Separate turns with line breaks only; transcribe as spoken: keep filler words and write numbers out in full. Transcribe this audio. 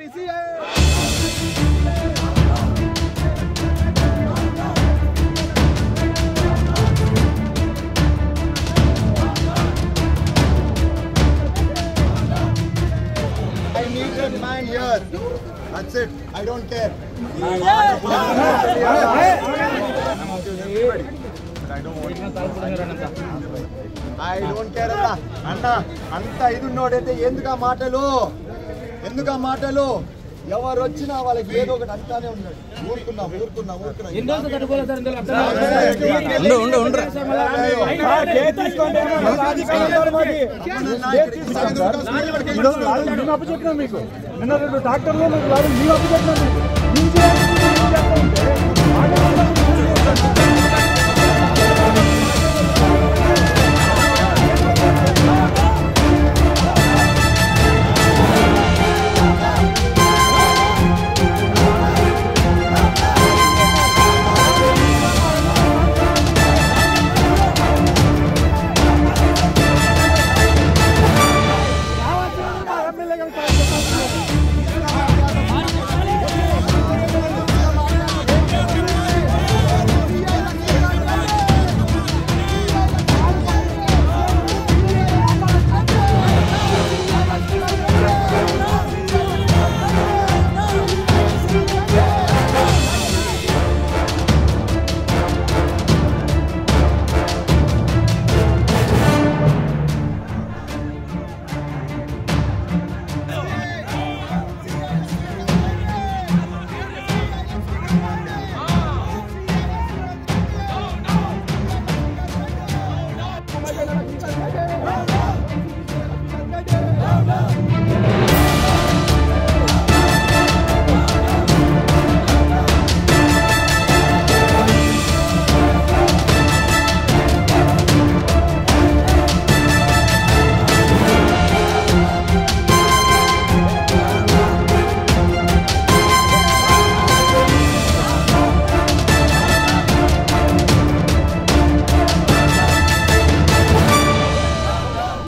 RTC है। I need that man here. That's it. I don't care. I don't care అన్న అన్న అంత ఇది ఉన్నోడైతే ఎందుకు ఆ మాటలు ఎందుకు ఆ మాటలు ఎవరు వచ్చినా వాళ్ళకి ఏదో ఒకటి అంటానే ఉన్నాడు. ఊరుకున్నాం ఊరుకున్నాం ఊరుకున్నాం
మీకు నిన్న రెండు డాక్టర్లు మీకు అప్పు చెప్పినాం.